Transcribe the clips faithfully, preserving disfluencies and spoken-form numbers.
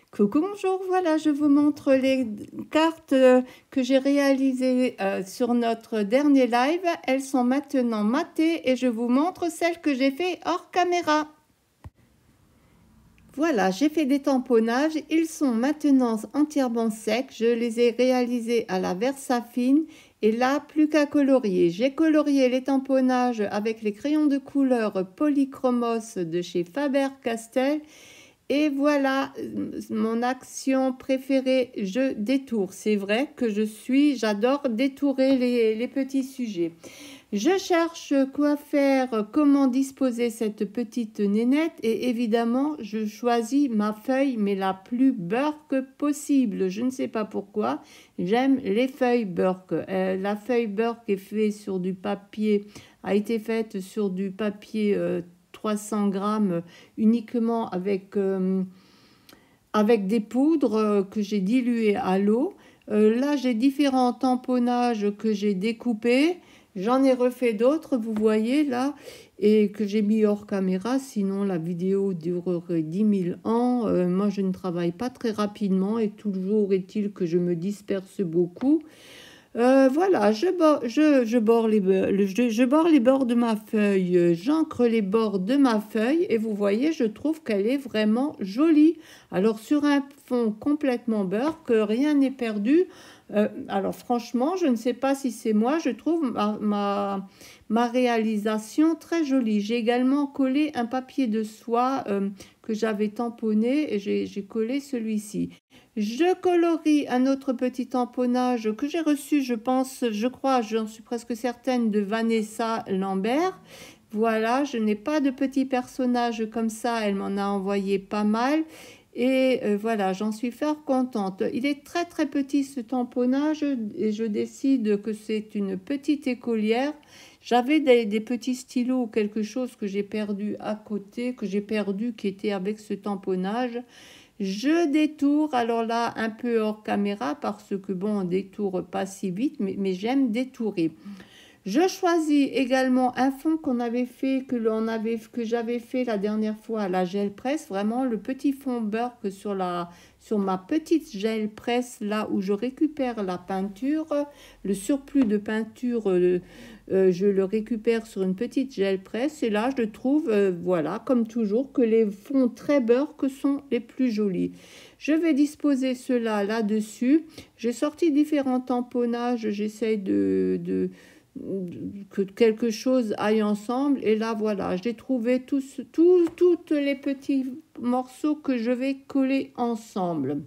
Coucou, bonjour, voilà, je vous montre les cartes euh, que j'ai réalisées euh, sur notre dernier live. Elles sont maintenant matées et je vous montre celles que j'ai fait hors caméra. Voilà, j'ai fait des tamponnages, ils sont maintenant entièrement secs. Je les ai réalisés à la Versafine et là, plus qu'à colorier. J'ai colorié les tamponnages avec les crayons de couleur Polychromos de chez Faber-Castell. Et voilà mon action préférée, je détourne. C'est vrai que je suis, j'adore détourer les, les petits sujets. Je cherche quoi faire, comment disposer cette petite nénette et évidemment je choisis ma feuille mais la plus burk possible. Je ne sais pas pourquoi, j'aime les feuilles burk. Euh, la feuille burk est faite sur du papier, a été faite sur du papier euh, trois cents grammes uniquement avec, euh, avec des poudres euh, que j'ai diluées à l'eau. Euh, là, j'ai différents tamponnages que j'ai découpés. J'en ai refait d'autres, vous voyez là, et que j'ai mis hors caméra. Sinon, la vidéo durerait dix mille ans. Euh, moi, je ne travaille pas très rapidement et toujours est-il que je me disperse beaucoup. Euh, voilà, je, je, je, borde les, je, je borde les bords de ma feuille, j'encre les bords de ma feuille et vous voyez, je trouve qu'elle est vraiment jolie. Alors sur un fond complètement beurre, que rien n'est perdu. Euh, alors franchement, je ne sais pas si c'est moi, je trouve ma, ma, ma réalisation très jolie. J'ai également collé un papier de soie euh, que j'avais tamponné et j'ai collé celui-ci. Je colorie un autre petit tamponnage que j'ai reçu, je pense, je crois, j'en suis presque certaine, de Vanessa Lambert. Voilà, je n'ai pas de petits personnages comme ça, elle m'en a envoyé pas mal. Et euh, voilà, j'en suis fort contente. Il est très très petit ce tamponnage et je décide que c'est une petite écolière. J'avais des, des petits stylos ou quelque chose que j'ai perdu à côté, que j'ai perdu qui était avec ce tamponnage. Je détourne, alors là, un peu hors caméra, parce que bon, on détourne pas si vite, mais, mais j'aime détourer. Je choisis également un fond qu'on avait fait, que l'on avait, que j'avais fait la dernière fois à la gel presse, vraiment le petit fond beurre que sur la, sur ma petite gel presse, là où je récupère la peinture, le surplus de peinture, euh, euh, je le récupère sur une petite gel presse et là je trouve, euh, voilà, comme toujours, que les fonds très beurre que sont les plus jolis. Je vais disposer cela là-dessus. J'ai sorti différents tamponnages, j'essaye de, de que quelque chose aille ensemble et là voilà, j'ai trouvé tous, tous, tous les petits morceaux que je vais coller ensemble.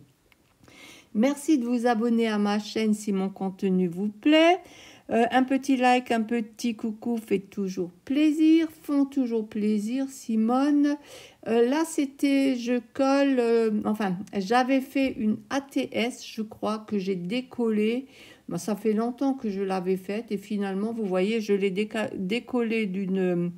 Merci de vous abonner à ma chaîne si mon contenu vous plaît. Euh, un petit like, un petit coucou fait toujours plaisir, font toujours plaisir, Simone. Euh, là, c'était, je colle, euh, enfin, j'avais fait une A T S, je crois, que j'ai décollé. Ben, ça fait longtemps que je l'avais faite et finalement, vous voyez, je l'ai décollé d'une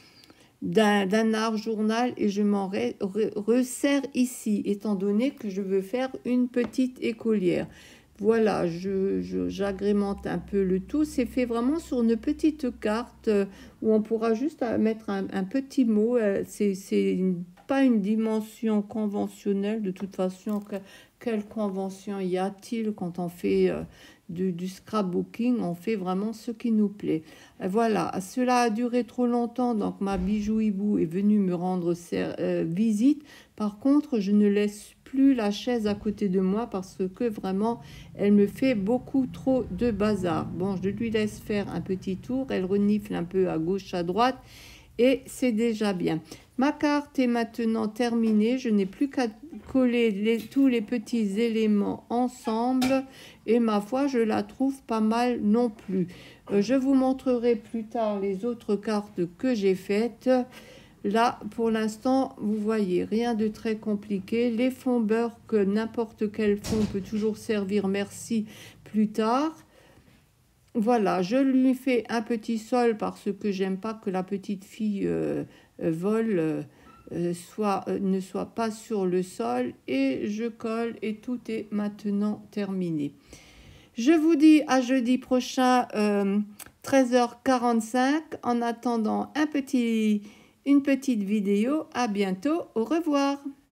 d'un art journal et je m'en re resserre ici, étant donné que je veux faire une petite écolière. Voilà, j'agrémente je, je, un peu le tout. C'est fait vraiment sur une petite carte euh, où on pourra juste mettre un, un petit mot. Euh, c'est pas une dimension conventionnelle. De toute façon, que, quelle convention y a-t-il quand on fait euh, du, du scrapbooking? On fait vraiment ce qui nous plaît. Euh, voilà, cela a duré trop longtemps, donc ma bijou hibou est venue me rendre euh, visite. Par contre, je ne laisse plus la chaise à côté de moi parce que vraiment, elle me fait beaucoup trop de bazar. Bon, je lui laisse faire un petit tour. Elle renifle un peu à gauche, à droite. Et c'est déjà bien. Ma carte est maintenant terminée. Je n'ai plus qu'à coller les, tous les petits éléments ensemble. Et ma foi, je la trouve pas mal non plus. Euh, je vous montrerai plus tard les autres cartes que j'ai faites. Là, pour l'instant, vous voyez, rien de très compliqué. Les fonds beurre, que n'importe quel fond peut toujours servir, merci, plus tard. Voilà, je lui fais un petit sol parce que j'aime pas que la petite fille euh, euh, vole, euh, soit, euh, ne soit pas sur le sol. Et je colle et tout est maintenant terminé. Je vous dis à jeudi prochain, euh, treize heures quarante-cinq. En attendant un petit... une petite vidéo. À bientôt. Au revoir.